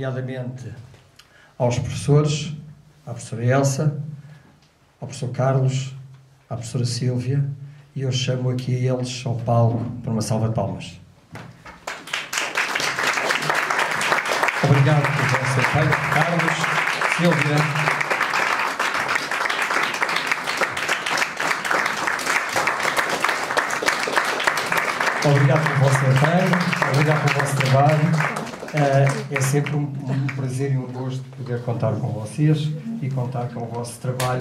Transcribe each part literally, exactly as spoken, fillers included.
nomeadamente aos professores, à professora Elsa, ao professor Carlos, à professora Sílvia, e eu chamo aqui eles ao palco para uma salva de palmas. Obrigado por vosso apoio, Carlos, Sílvia. Obrigado pelo vosso empenho, obrigado pelo vosso trabalho. Uh, é sempre um, um prazer e um gosto poder contar com vocês e contar com o vosso trabalho.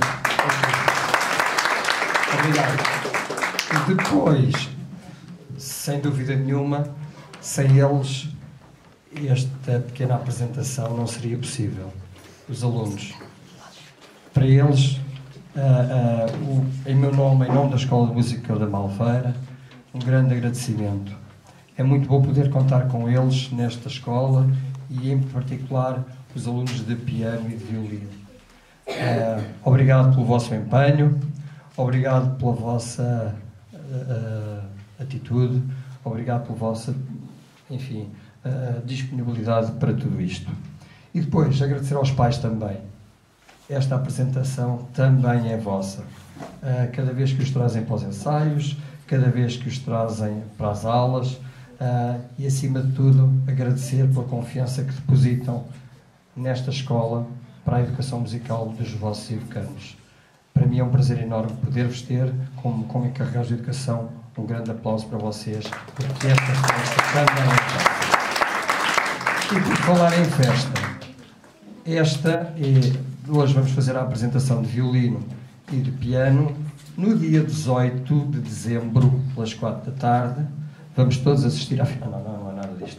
Obrigado. E depois, sem dúvida nenhuma, sem eles, esta pequena apresentação não seria possível. Os alunos. Para eles, uh, uh, o, em meu nome, em nome da Escola de Música da Malveira, um grande agradecimento. É muito bom poder contar com eles nesta escola e, em particular, os alunos de piano e de violino. Uh, obrigado pelo vosso empenho, obrigado pela vossa uh, atitude, obrigado pela vossa, enfim, uh, disponibilidade para tudo isto. E depois, agradecer aos pais também. Esta apresentação também é vossa. Uh, cada vez que os trazem para os ensaios, cada vez que os trazem para as aulas, uh, e, acima de tudo, agradecer pela confiança que depositam nesta escola para a educação musical dos vossos educandos. Para mim é um prazer enorme poder-vos ter como, como encarregados de educação. Um grande aplauso para vocês, porque esta festa também é festa. E por falar em festa, esta é, hoje vamos fazer a apresentação de violino e de piano. No dia dezoito de dezembro, pelas quatro da tarde, vamos todos assistir à... Não, não, não é nada disto.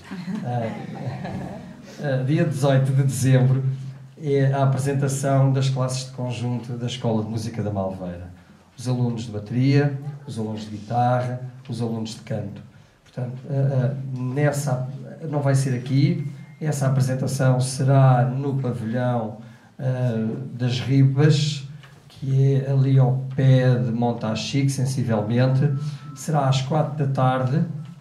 Uh, uh, dia dezoito de dezembro é a apresentação das classes de conjunto da Escola de Música da Malveira. Os alunos de bateria, os alunos de guitarra, os alunos de canto. Portanto, uh, uh, nessa, não vai ser aqui, essa apresentação será no pavilhão uh, das Ribas, que é ali ao pé de Montachique, sensivelmente. Será às quatro da tarde,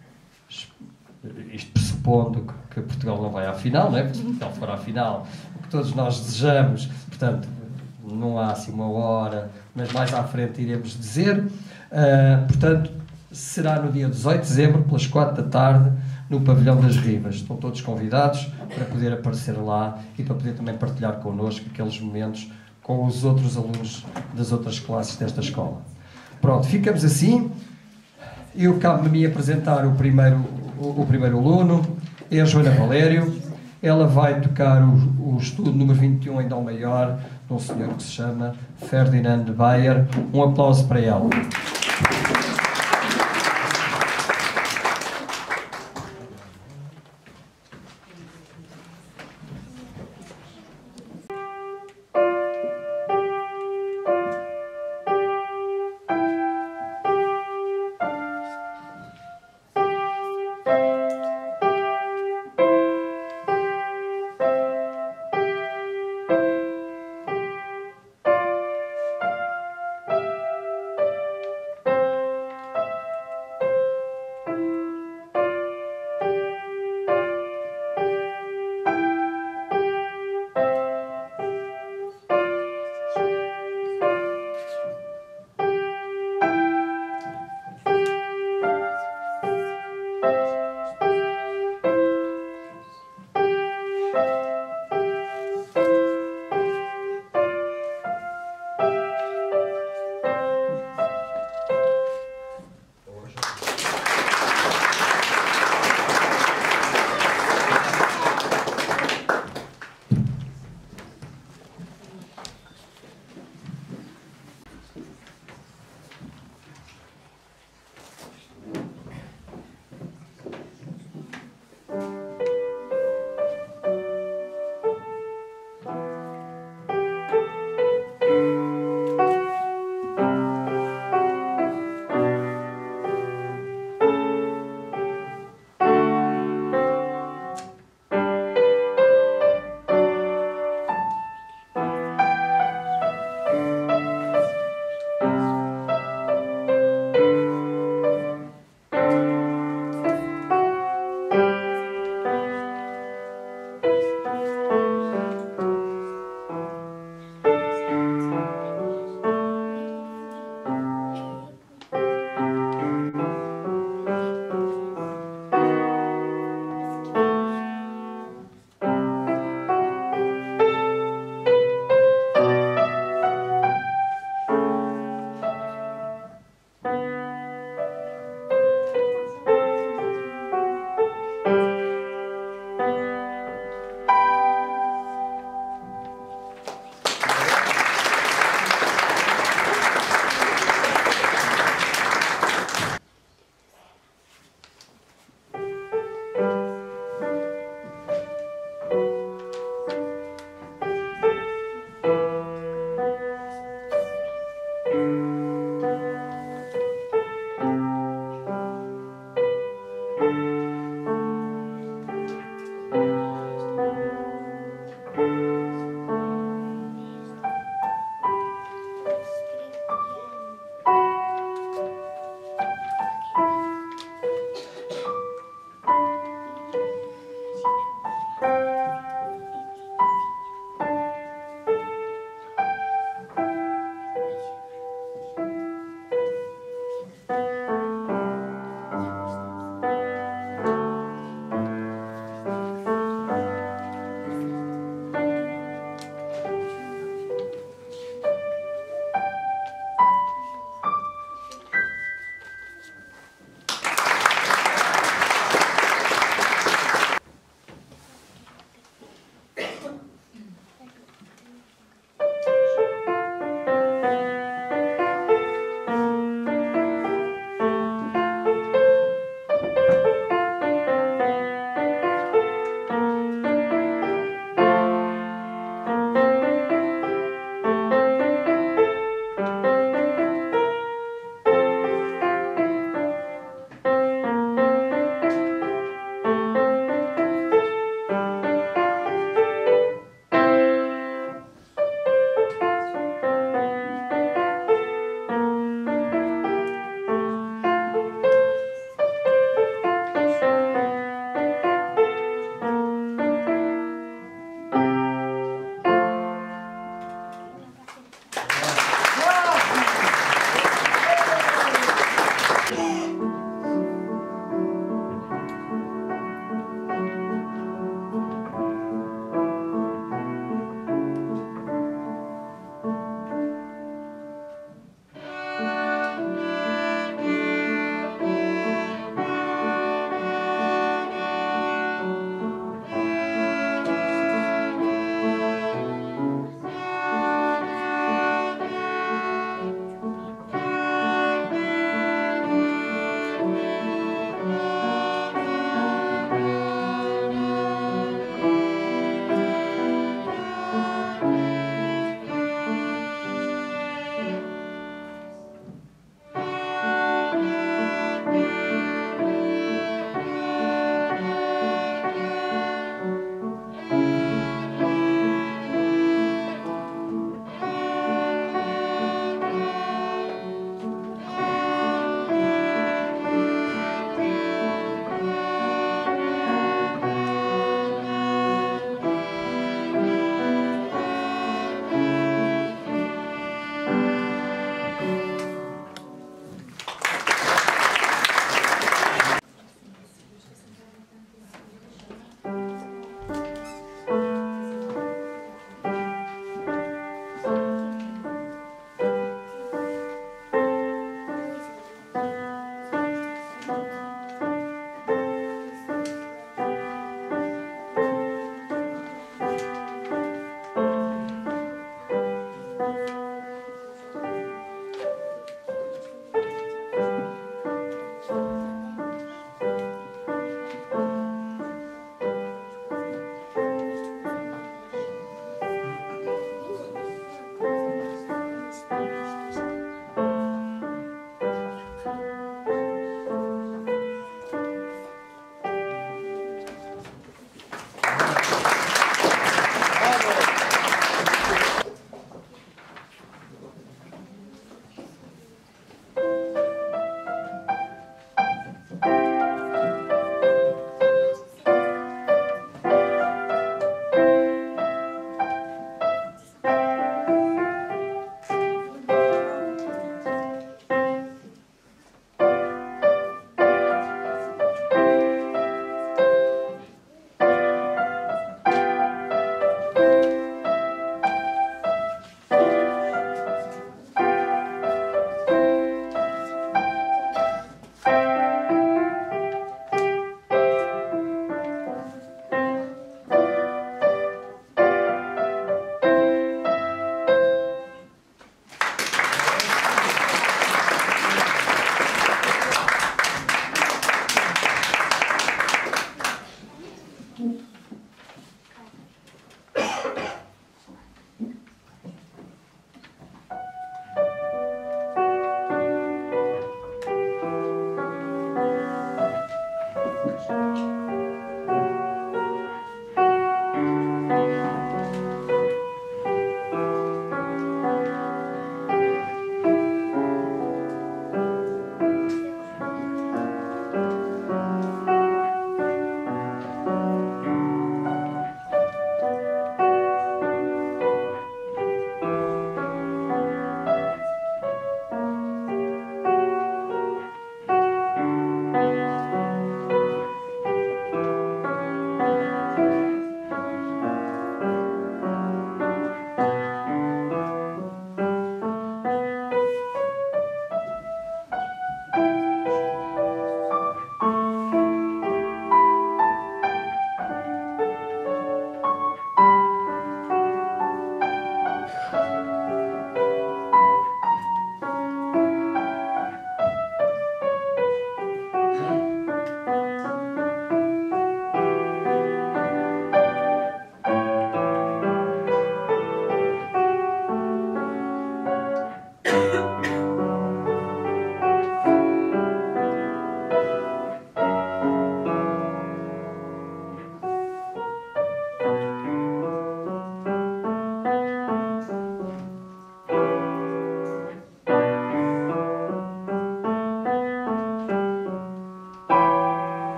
isto pressupondo que Portugal não vai à final, não é? Porque se Portugal for à final, o que todos nós desejamos, portanto, não há assim uma hora, mas mais à frente iremos dizer. Uh, portanto, será no dia dezoito de dezembro, pelas quatro da tarde, no Pavilhão das Ribas. Estão todos convidados para poder aparecer lá e para poder também partilhar connosco aqueles momentos com os outros alunos das outras classes desta escola. Pronto, ficamos assim. Eu cabe-me a mim apresentar o primeiro, o, o primeiro aluno, é a Joana Valério. Ela vai tocar o, o estudo número vinte e um em Dó maior, de um senhor que se chama Ferdinand Bayer. Um aplauso para ela.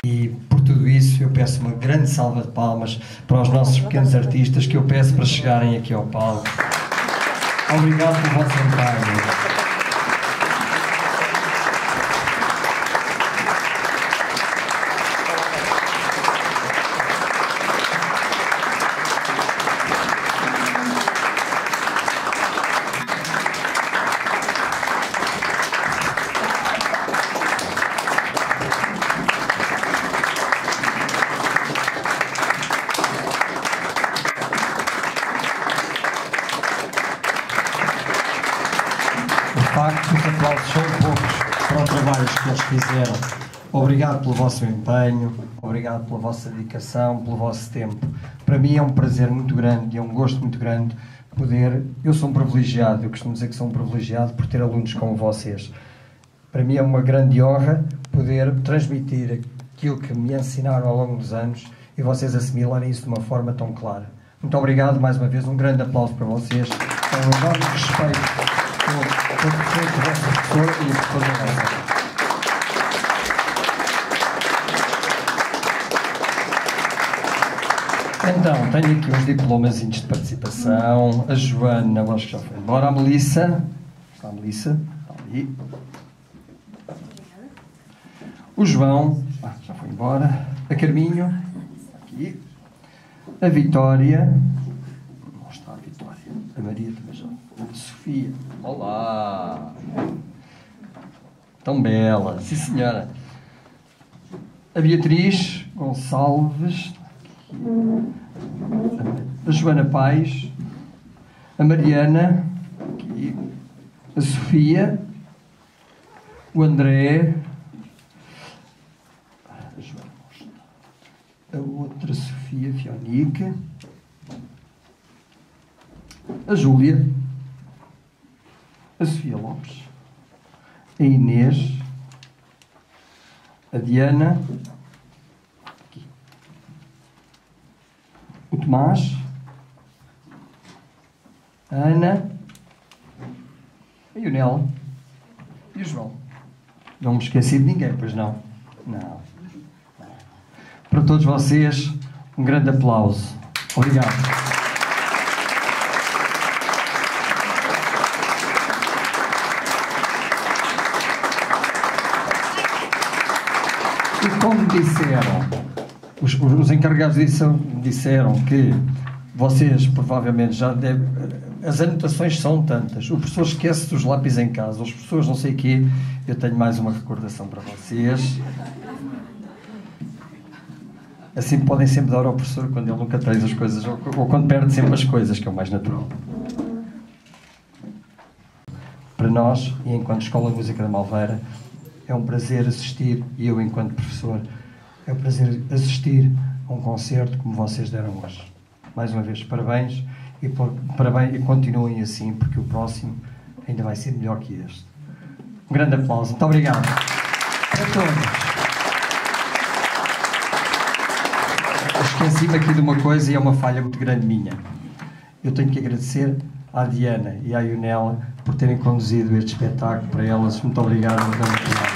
E por tudo isso eu peço uma grande salva de palmas para os nossos pequenos artistas, que eu peço para chegarem aqui ao palco. Obrigado pelo vosso empenho. De facto, os aplausos são poucos para o trabalho que eles fizeram. Obrigado pelo vosso empenho, obrigado pela vossa dedicação, pelo vosso tempo. Para mim é um prazer muito grande e é um gosto muito grande poder... Eu sou um privilegiado, eu costumo dizer que sou um privilegiado por ter alunos como vocês. Para mim é uma grande honra poder transmitir aquilo que me ensinaram ao longo dos anos e vocês assimilarem isso de uma forma tão clara. Muito obrigado, mais uma vez, um grande aplauso para vocês. É um enorme respeito por todo o vosso professor e por toda a nossa. Então, tenho aqui uns diplomazinhos de participação. A Joana, acho que já foi embora. A Melissa. Está a Melissa? Está ali. O João. Ah, já foi embora. A Carminho. Aqui. A Vitória. Não está a Vitória. A Maria também já. A Sofia. Olá. Tão bela. Sim, senhora. A Beatriz Gonçalves. A Joana Paz, a Mariana, aqui, a Sofia, o André, a Joana, a outra Sofia Fionique, a Júlia, a Sofia Lopes, a Inês, a Diana, o Tomás, a Ana, a Ionela e o João. Não me esqueci de ninguém, pois não? Não. Para todos vocês, um grande aplauso. Obrigado. E como disseram, Os, os encarregados disseram, disseram que vocês provavelmente já devem... As anotações são tantas. O professor esquece dos lápis em casa. Os professores não sei o quê. Eu tenho mais uma recordação para vocês. Assim podem sempre dar ao professor quando ele nunca traz as coisas, ou, ou quando perde sempre as coisas, que é o mais natural. Para nós, e enquanto Escola de Música da Malveira, é um prazer assistir, e eu enquanto professor, é um prazer assistir a um concerto como vocês deram hoje. Mais uma vez, parabéns e, por, parabéns, e continuem assim, porque o próximo ainda vai ser melhor que este. Um grande aplauso. Muito obrigado. Para todos. Esqueci-me aqui de uma coisa e é uma falha muito grande minha. Eu tenho que agradecer à Diana e à Ionela por terem conduzido este espetáculo para elas. Muito obrigado. Um grande aplauso.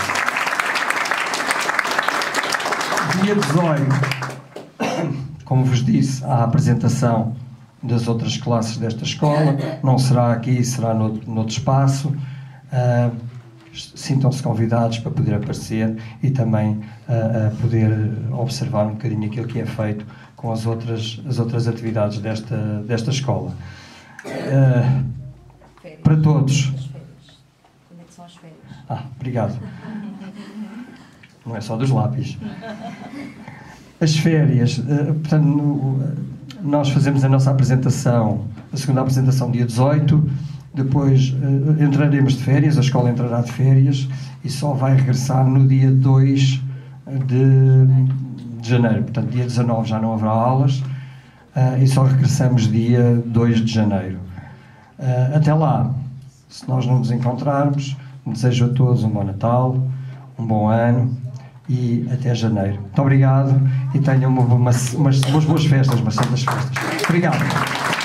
Dia dezoito, como vos disse, há a apresentação das outras classes desta escola. Não será aqui, será noutro, noutro espaço. Uh, Sintam-se convidados para poder aparecer e também uh, uh, poder observar um bocadinho aquilo que é feito com as outras, as outras atividades desta, desta escola. Uh, para todos. Como é que são as férias? Ah, obrigado. Não é só dos lápis. As férias, portanto, nós fazemos a nossa apresentação, a segunda apresentação dia dezoito, depois entraremos de férias, a escola entrará de férias e só vai regressar no dia dois de, de janeiro. Portanto, dia dezanove já não haverá aulas e só regressamos dia dois de janeiro. Até lá, se nós não nos encontrarmos, desejo a todos um bom Natal, um bom ano e até janeiro. Muito obrigado e tenham uma, uma, umas, umas boas festas, umas santas festas. Obrigado.